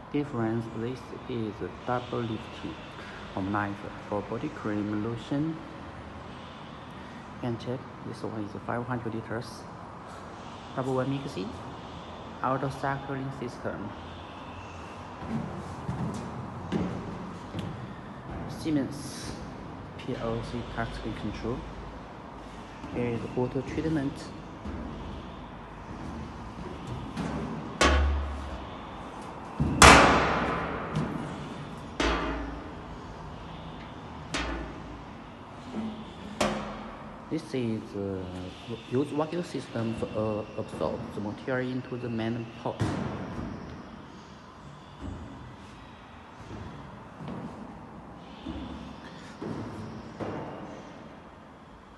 difference. This is double lifting homogenizer for body cream lotion. And check, this one is 500 liters. Double one mixing, auto cycling system. Siemens PLC touchscreen control. Here is auto treatment. This is use vacuum system to absorb the material into the main pot.